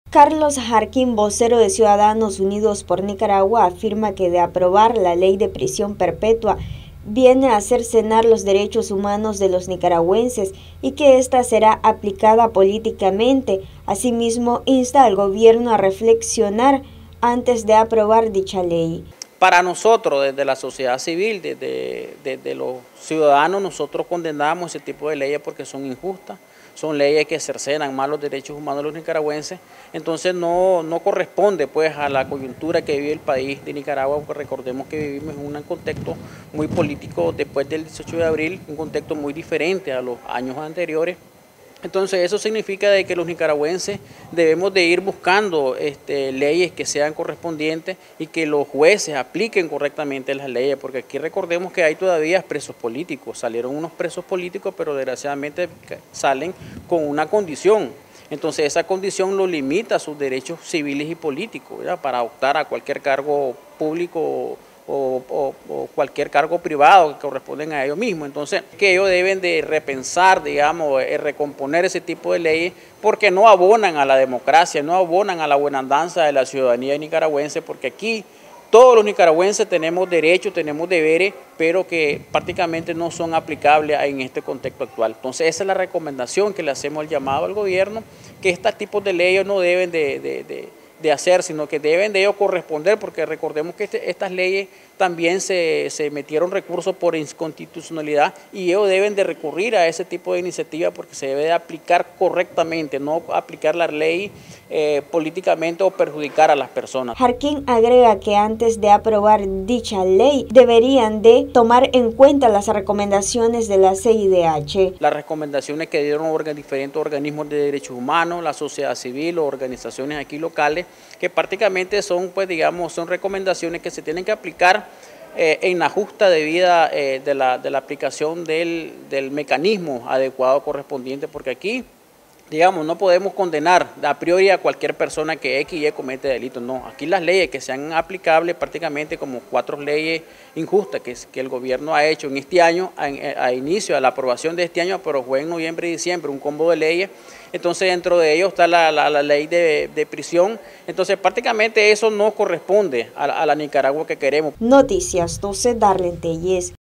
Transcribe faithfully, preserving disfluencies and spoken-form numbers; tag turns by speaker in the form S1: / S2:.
S1: Carlos Jarquín, vocero de Ciudadanos Unidos por Nicaragua, afirma que de aprobar la ley de prisión perpetua viene a cercenar los derechos humanos de los nicaragüenses y que ésta será aplicada políticamente. Asimismo, insta al gobierno a reflexionar antes de aprobar dicha ley.
S2: Para nosotros, desde la sociedad civil, desde, desde los ciudadanos, nosotros condenamos ese tipo de leyes porque son injustas, son leyes que cercenan más los derechos humanos de los nicaragüenses, entonces no, no corresponde pues a la coyuntura que vive el país de Nicaragua, porque recordemos que vivimos en un contexto muy político después del dieciocho de abril, un contexto muy diferente a los años anteriores. Entonces eso significa de que los nicaragüenses debemos de ir buscando este, leyes que sean correspondientes y que los jueces apliquen correctamente las leyes, porque aquí recordemos que hay todavía presos políticos, salieron unos presos políticos, pero desgraciadamente salen con una condición. Entonces esa condición lo limita a sus derechos civiles y políticos, ¿verdad? Para optar a cualquier cargo público O, o, o cualquier cargo privado que corresponden a ellos mismos. Entonces, que ellos deben de repensar, digamos, recomponer ese tipo de leyes porque no abonan a la democracia, no abonan a la buena andanza de la ciudadanía nicaragüense, porque aquí todos los nicaragüenses tenemos derechos, tenemos deberes, pero que prácticamente no son aplicables en este contexto actual. Entonces, esa es la recomendación que le hacemos el llamado al gobierno, que estos tipos de leyes no deben de, de, de de hacer, sino que deben de ellos corresponder, porque recordemos que este, estas leyes también se, se metieron recursos por inconstitucionalidad y ellos deben de recurrir a ese tipo de iniciativa porque se debe de aplicar correctamente, no aplicar la ley eh, políticamente o perjudicar a las personas.
S1: Jarquín agrega que antes de aprobar dicha ley deberían de tomar en cuenta las recomendaciones de la C I D H.
S2: Las recomendaciones que dieron diferentes organismos de derechos humanos, la sociedad civil o organizaciones aquí locales, que prácticamente son, pues digamos, son recomendaciones que se tienen que aplicar eh, en la justa debida eh, de, la, de la aplicación del, del mecanismo adecuado correspondiente, porque aquí, digamos, no podemos condenar a priori a cualquier persona que X y Y comete delitos, no. Aquí las leyes que sean aplicables prácticamente como cuatro leyes injustas que, que el gobierno ha hecho en este año, a, a inicio, a la aprobación de este año, pero fue en noviembre y diciembre, un combo de leyes. Entonces dentro de ellos está la, la, la ley de, de prisión, entonces prácticamente eso no corresponde a, a la Nicaragua que queremos.
S1: Noticias doce, Darlene Telles.